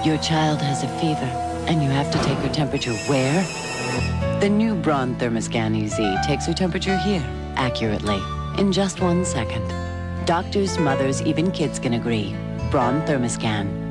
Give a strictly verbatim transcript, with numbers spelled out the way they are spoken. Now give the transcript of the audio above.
Your child has a fever, and you have to take her temperature where? The new Braun ThermoScan E Z takes her temperature here, accurately, in just one second. Doctors, mothers, even kids can agree. Braun ThermoScan.